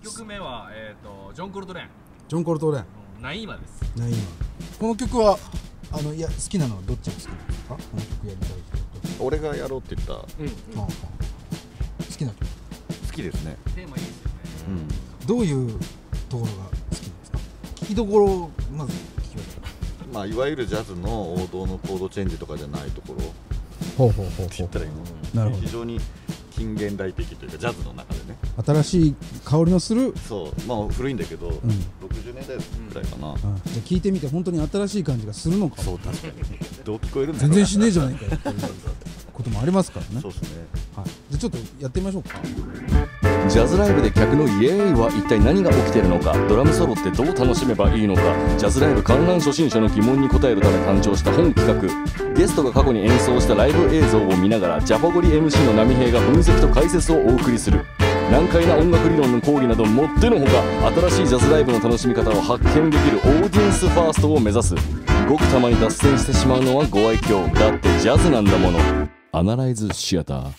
曲目はジョン・コルトレーン。 ジョン・コルトレーン。 ナイーマです。 ナイーマ。この曲はいや好きなのはどっちが好きなんですか？この曲やりたい人。 俺がやろうって言った。 好きな曲。 好きですね。 テーマいいですよね。 どういうところが好きなんですか？聞きどころをまず聞きましょう。 まあいわゆるジャズの王道のコードチェンジとかじゃないところ。 ほうほうほう。 知ったらいいの。 なるほど。 非常に近現代的というかジャズの中でね。 新しい香りのする。 そう、まあ古いんだけど、60年代くらいかな。 じゃあ聞いてみて本当に新しい感じがするのかも。 そう確かに。どう聞こえるんだろう。 全然しねえじゃないかよっていうこともありますからね。 そうですね。 はい。じゃあちょっとやってみましょうか。 ジャズライブで客のイエーイは一体何が起きているのか、ドラムソロってどう楽しめばいいのか、ジャズライブ観覧初心者の疑問に答えるため誕生した本企画。ゲストが過去に演奏したライブ映像を見ながらジャパゴリ MC の波平が分析と解説をお送りする。難解な音楽理論の講義などもってのほか、新しいジャズライブの楽しみ方を発見できるオーディエンスファーストを目指す。ごくたまに脱線してしまうのはご愛嬌だってジャズなんだもの。アナライズシアター。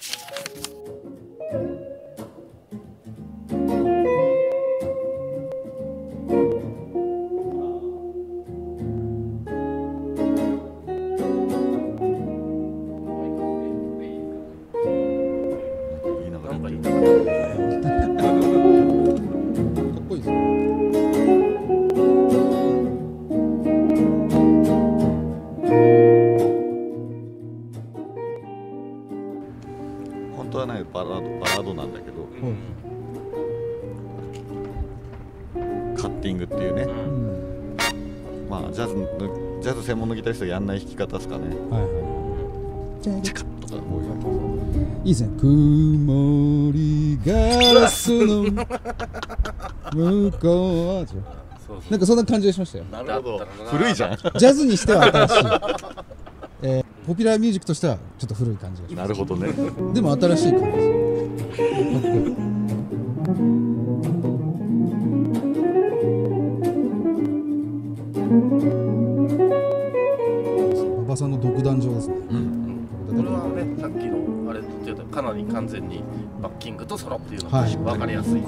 本当はねバラードなんだけど、カッティングっていうね、まあジャズ専門のギタリストがやんない弾き方ですかね。チカッとかこういういいですね。曇りガラスの向こう。なんかそんな感じがしましたよ。 なるほど。古いじゃん。 ジャズにしては新しい。ポピュラーミュージックとしてはちょっと古い感じがします。 なるほどね。 でも新しい感じです。馬場さんの独壇場ですね。 これはね、さっきのあれっていうとかなり完全にバッキングとソロっていうのが分かりやすい。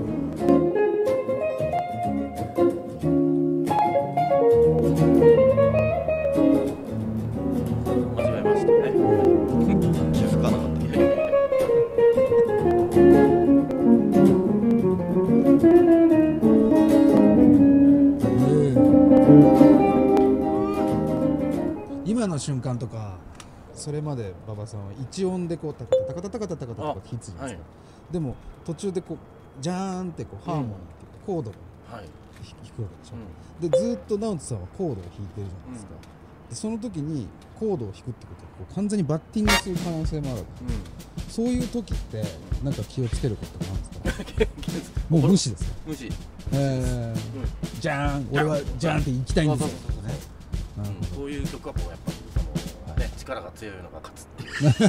今の瞬間とかそれまで馬場さんは一音でこうタカタカタタカタタカタタカ弾いてたじゃないですか。でも途中でこうジャーンってこうハーモニーってコードを弾くわけでしょ。でずっと直人さんはコードを弾いてるじゃないですか。でその時にコードを弾くってことはこう完全にバッティングする可能性もあるわけ。そういう時ってなんか気をつけることなんですか？もう無視ですか？ 無視。 ジャーン、俺はジャーンって行きたいんですよ。 こういう曲はもうやっぱりそのね力が強いのが勝つっていうやつです。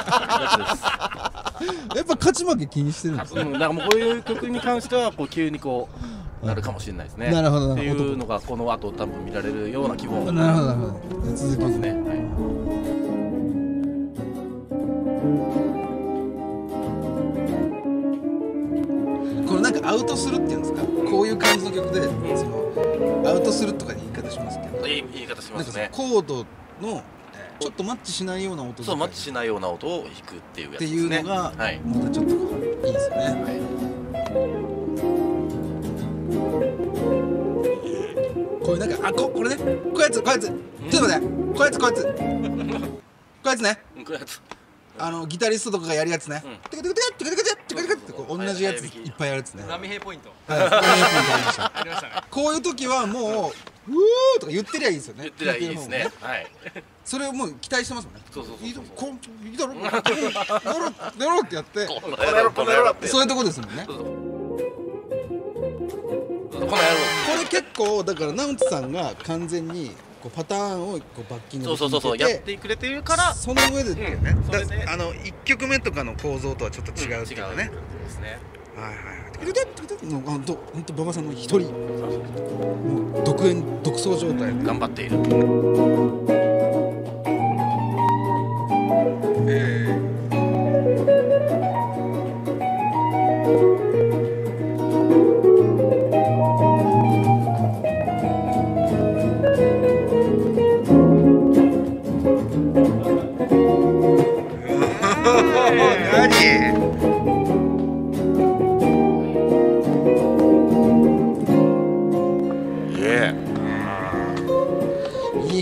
やっぱ勝ち負け気にしてるんですね。 だからもうこういう曲に関してはこう急にこうなるかもしれないですね。 なるほど。 っていうのがこの後多分見られるような気も。 なるほどなるほど。続きますね。これなんかアウトするっていうんですか？こういう感じの曲でそのアウトするとか言い方しますけど。 言い方しますね。 コードのちょっとマッチしないような音。 そうマッチしないような音を弾くっていうやつですね。 っていうのがまたちょっといいですね。こういうなんかこれね、こういうやつちょっと待って、こういうやつこういうやつね。 こういうやつ。 ギタリストとかがやるやつね。テクテクテクテクテクテクテクテクってこう同じやついっぱいやるやつね。 波平ポイント。 波平ポイントありました。ありましたね。こういう時はもううーとか言ってりゃいいですよね。 言ってりゃいいですね。はい。 それをもう期待してますもんね。 そうそうそう。 いいだろ。やろうってやって。 この野郎って。 そういうとこですもんね。これ結構だから直人さんが完全にこうパターンをこうバッキングでそうやってくれてるからその上でね、1曲目とかの構造とはちょっと違うっていうかね。はいはい。ほんと馬場さんの一人もう独走状態頑張っている。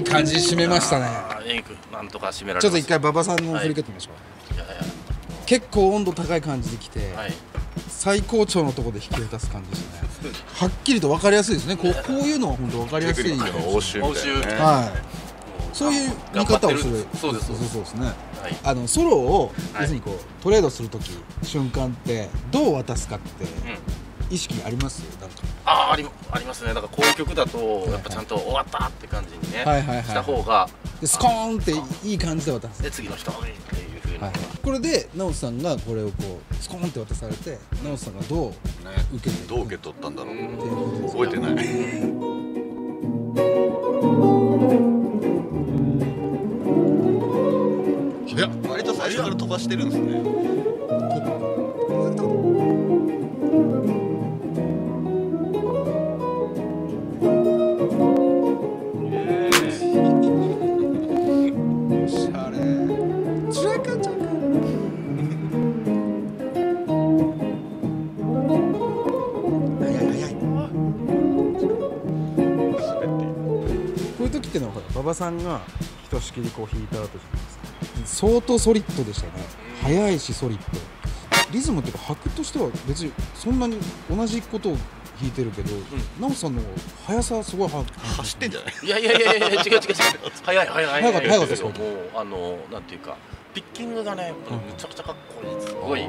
感じ締めましたね。 いいなんとか締められます。 ちょっと一回馬場さんの振り返ってみましょう。 いやいや、 結構温度高い感じで来て、 はい、 最高潮のところで引き渡す感じですね。はっきりと分かりやすいですね。こういうのは本当分かりやすい。 テクニックの応酬みたいなね。 はい。そういう見方をする。 そうですね。 はい、 ソロを要するにこうトレードするとき瞬間ってどう渡すかって意識あります？なんか。 ありますね。だからこういう曲だとやっぱちゃんと終わったって感じにねした方が、 でスコーンっていい感じで渡す。 で次の人っていう風に。 これで直人さんがこれをこうスコーンって渡されて、直人さんがどう受けてどう受け取ったんだろう。覚えてない。いや、割と最初から飛ばしてるんですね。 おしゃれ。チャカチャカ。早い。こういう時ってのはほら馬場さんがひとしきりこう弾いた後じゃないですか。相当ソリッドでしたね。速いしソリッド。リズムっていうか拍としては別にそんなに同じことを弾いてるけど、直人さんの速さはすごい走ってんじゃない？ いや違う早い早かったですか？ もうなんていうかピッキングがねむちゃくちゃかっこいい。すごい。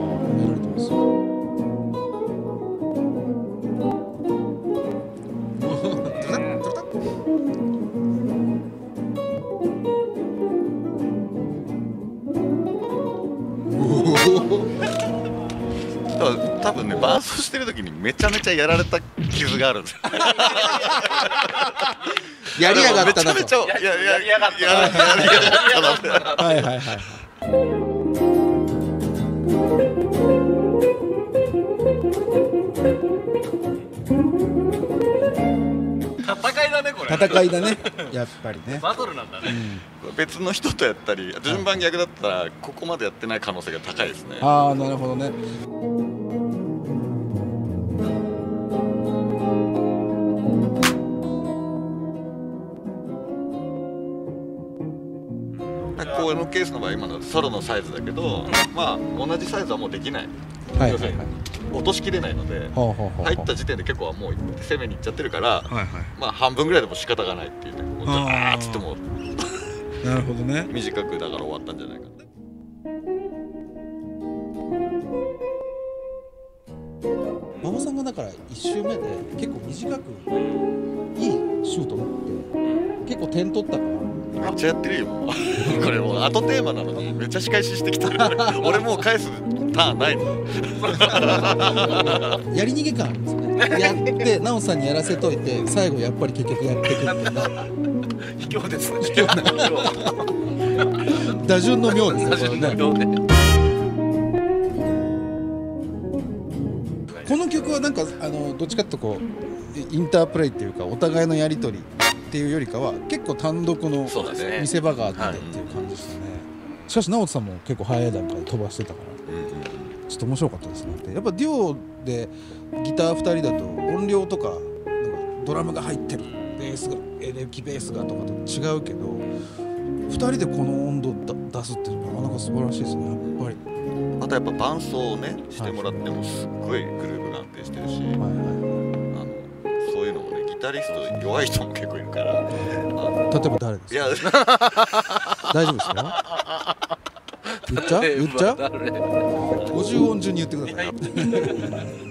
多分ね、伴奏してる時にめちゃめちゃやられた傷があるんですよ。 やりやがったなと。 めちゃめちゃやりやがったな。 はい。 戦いだねこれ。 戦いだね。やっぱりね。 バトルなんだね。 別の人とやったり、順番逆だったらここまでやってない可能性が高いですね。 ああ、なるほどね。 このケースの場合、今のソロのサイズだけど、まあ同じサイズはもうできない。 はい要するに落としきれないので、入った時点で結構はもう攻めに行っちゃってるから、まあ半分ぐらいでも仕方がないっていうね。あーっつってもなるほどね。 短くだから終わったんじゃないかな。 馬場さんがだから1周目で結構短くいいシュート打って結構点取ったから。 めっちゃやってるよ。これもう後テーマなのにめっちゃ仕返ししてきた。俺もう返すターンないの。 やり逃げ感あるんですね。やって直人さんにやらせといて最後やっぱり結局やってくっていう卑怯ですね。 打順の妙ですね。この曲はなんかどっちかっていうとこうインタープレイっていうかお互いのやり取りっていうよりかは結構単独の見せ場があってっていう感じでしたね。しかし直人さんも結構早い段階で飛ばしてたからちょっと面白かったですね。やっぱデュオでギター2人だと音量とかなんかドラムが入ってるベースがエレキベースがとかと違うけど2人でこの温度を出すってなかなか素晴らしいですね。やっぱりあとやっぱ伴奏をねしてもらってもすっごいグルーヴが安定してるし、そういうのもねギタリスト弱い人も結構いるから。例えば誰ですか？ いや大丈夫ですか？言っちゃう？50音順に言ってください。